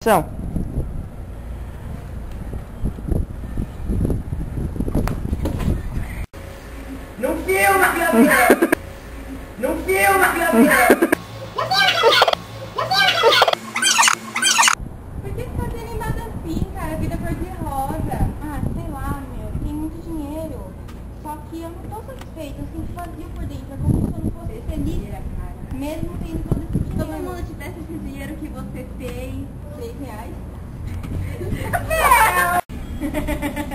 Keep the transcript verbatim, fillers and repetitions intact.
Ação. Não filma, Gabriel! Não filma, Gabriel! Por que você tá sendo animada assim, cara? A vida é cor-de-rosa. Ah, sei lá, meu. Tem muito dinheiro. Só que eu não tô satisfeita. Eu sinto vazio por dentro. É como se eu não fosse feliz, cara. Mesmo tendo todo esse dinheiro. Se todo mundo tivesse esse dinheiro que você fez, três reais. Gabriel!